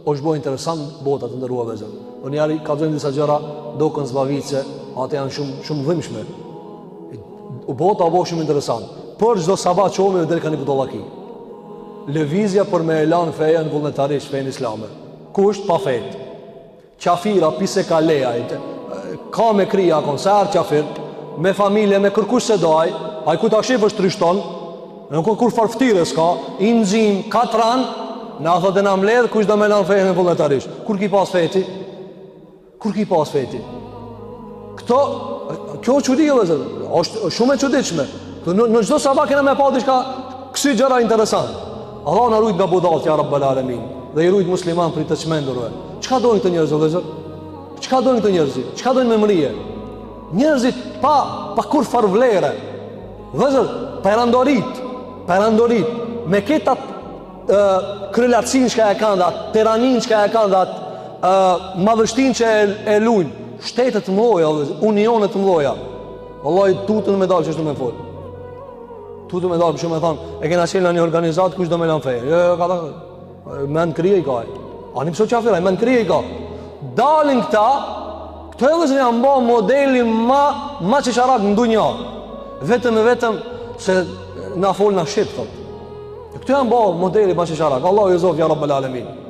është bo interesant bota të ndërrua vezër. O njeri ka zojnë disa gjëra do kënë zbavice, atë janë shumë dhimshme. U bota o bo shumë interesant. Për çdo sabat qomi dhe delka një budallaki. Lëvizja për me elan fejen vullnetarisht, fejen islame. Kusht pa fejt. Qafira, pise ka leja, ka me krija konser, qafir, me familje, me kërkush se doj, a i ku ta shqip është trishton, nuk kur farftire s'ka, i nëzim, katran, në thot e në mledh, kush do me elan fejen e vullnetarisht. Kur ki pas feti? Kur ki pas feti? Këto, kjo çudi dhe zë, është shumë e çuditshme. Në çdo sabah kena me pa diçka kësi gjëra interesant. Allah na rujt nga budallt ja Rabbul Alamin dhe i rujt musliman për të çmendurve. Çka dojnë këto njerëz vëllezër? Çka dojnë këto njerëz? Çka dojnë me mrije? Njerëzit pa kur farvlere. Vëllezër, perandorit me këta kryelacin që e kanë dat, tiranin që e kanë dat, madhështin që e lujnë, shtetet të mloja, unionet të mloja. Wallahi tutën me dalë që është me fol. Tutën me dalë, për shumë e thanë, e kena qenë në një organizat, kush do me lanë feje? Me në krije i ka e. Ani pëso qafira, me në krije i ka. Dalin këta, këto e vëzën janë ba modeli ma që sharak në dunja. Vetëm se na fol në shqip, thot. Këto janë ba modeli ma që sharak. Allah ju zofë, ja Rabbul Alamin.